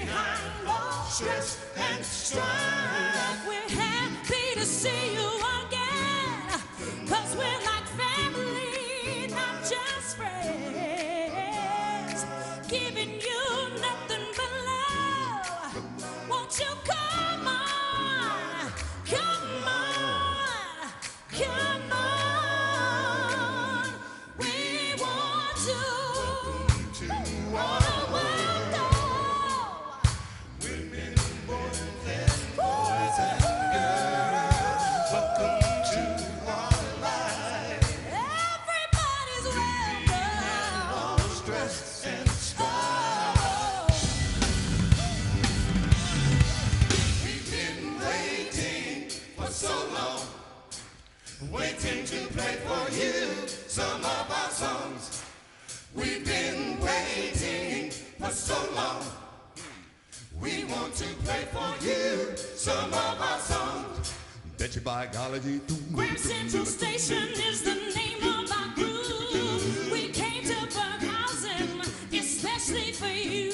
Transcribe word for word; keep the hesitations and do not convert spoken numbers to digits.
behind all stress and strife. We're happy to see you again, 'cause we're like family, not just friends. Giving you nothing but love. Won't you come on, come on, come on. We want to, oh, well, go. Women, boys, and boys and girls, welcome to our life. Everybody's welcome. All stress and strife. We've been waiting for so long, waiting to play for you some of our songs. We've been waiting for so long. We want to play for you some of our songs. Bet you by golly, Grand Central Station is the name of our group. We came to Burghausen especially for you.